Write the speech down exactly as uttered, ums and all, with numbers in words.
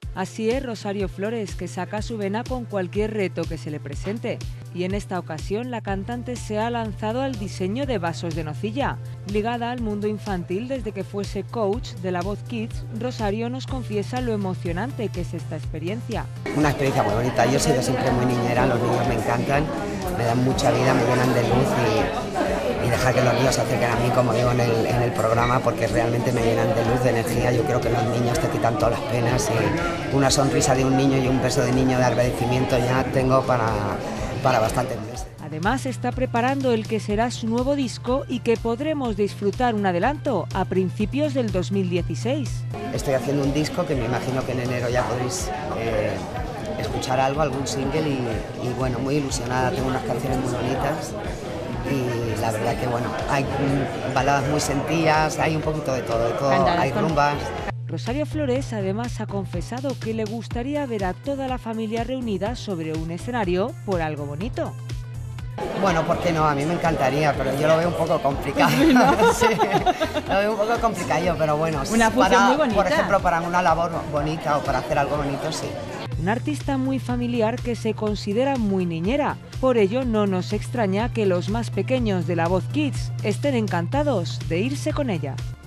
Así es Rosario Flores, que saca su vena con cualquier reto que se le presente. Y en esta ocasión la cantante se ha lanzado al diseño de vasos de nocilla. Ligada al mundo infantil desde que fuese coach de La Voz Kids, Rosario nos confiesa lo emocionante que es esta experiencia. Una experiencia muy bonita. Yo he sido siempre muy niñera, los niños me encantan, me dan mucha vida, me llenan de luz y, y dejar que los niños se acerquen a mí, como digo en el, en el programa, porque realmente me llenan de luz, de energía. Yo creo que los niños te quitan todas las penas y una sonrisa de un niño y un beso de niño de agradecimiento ya tengo para, para bastantes meses. Además está preparando el que será su nuevo disco y que podremos disfrutar un adelanto a principios del dos mil dieciséis. Estoy haciendo un disco que me imagino que en enero ya podréis eh, escuchar algo, algún single y, y bueno, muy ilusionada, tengo unas canciones muy bonitas y la verdad que bueno, hay baladas muy sentidas, hay un poquito de todo, de todo, hay rumbas. Rosario Flores además ha confesado que le gustaría ver a toda la familia reunida sobre un escenario por algo bonito. Bueno, ¿por qué no? A mí me encantaría, pero yo lo veo un poco complicado. ¿No? Sí, lo veo un poco complicado, pero bueno. Una función para, muy bonita. Por ejemplo, para una labor bonita o para hacer algo bonito, sí. Un artista muy familiar que se considera muy niñera. Por ello, no nos extraña que los más pequeños de La Voz Kids estén encantados de irse con ella.